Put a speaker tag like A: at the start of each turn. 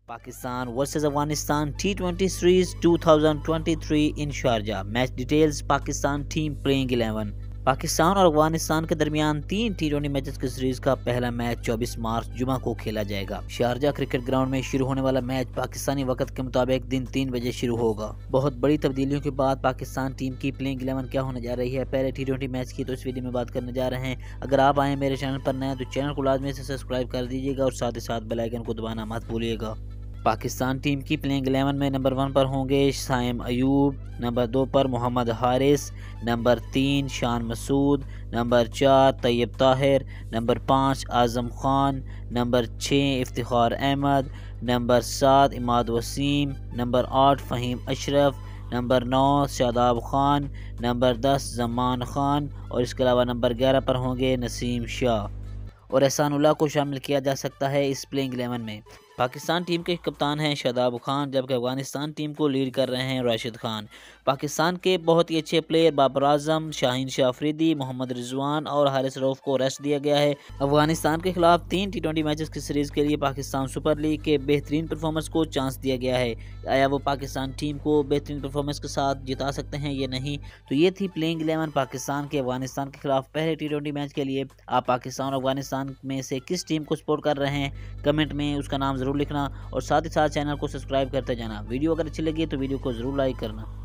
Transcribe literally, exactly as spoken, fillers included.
A: Pakistan versus Afghanistan T twenty Series twenty twenty-three in Sharjah. Match details: Pakistan team playing eleven. Pakistan اور افغانستان کے درمیان تین T twenty matches کی series کا پہلا میچ چوبیس مارچ جمعہ کو کھیلا جائے گا۔ شارجہ کرکٹ گراؤنڈ میں شروع ہونے والا میچ پاکستانی وقت کے مطابق دن تین بجے شروع ہوگا۔ بہت بڑی تبدیلیوں کے بعد پاکستان ٹیم کی پلینگ الیون کیا ہونے جا رہی ہے، پہلے ٹی ٹوینٹی میچ کی تو اس ویڈیو میں بات کرنے جا رہے ہیں۔ اگر آپ آئیں میرے چینل پر نئے تو چینل کو لازمی سے سبسکرائب کر دیجیے گا اور ساتھ ہی ساتھ بیل آئیکن کو دبانا مت بھولیے گا۔ پاکستان ٹیم کی پلینگ الیون میں نمبر ون پر ہوں گے سائم ایوب، نمبر دو پر محمد حارث، نمبر تین شان مسعود، نمبر چار طیب طاہر، نمبر پانچ اعظم خان، نمبر چھ افتخار احمد، نمبر سات اماد وسیم، نمبر آٹھ فہیم اشرف، نمبر نو شاداب خان، نمبر دس زمان خان اور اس کے علاوہ نمبر گیارہ پر ہوں گے نسیم شاہ اور احسان اللہ کو شامل کیا جا سکتا ہے اس پلینگ الیون میں۔ پاکستان ٹیم کے کپتان ہیں شاداب خان، جبکہ افغانستان ٹیم کو لیڈ کر رہے ہیں راشد خان۔ پاکستان کے بہت ہی اچھے پلیئر بابر اعظم، شاہین شاہ افریدی، محمد رضوان اور حارث رؤف کو ریسٹ دیا گیا ہے۔ افغانستان کے خلاف تین ٹی ٹوینٹی میچز کی سیریز کے لیے پاکستان سپر لیگ کے بہترین پرفارمنس کو چانس دیا گیا ہے۔ آیا وہ پاکستان ٹیم کو بہترین پرفارمنس کے ساتھ جتا سکتے ہیں یا نہیں؟ تو یہ تھی پلینگ الیون پاکستان کے افغانستان کے خلاف پہلے ٹی ٹوینٹی میچ کے لیے۔ آپ پاکستان اور افغانستان میں سے کس ٹیم کو سپورٹ کر رہے ہیں کمنٹ میں اس کا نام ضرور لکھنا اور ساتھ ہی ساتھ چینل کو سبسکرائب کرتے جانا۔ ویڈیو اگر اچھی لگی تو ویڈیو کو ضرور لائک کرنا۔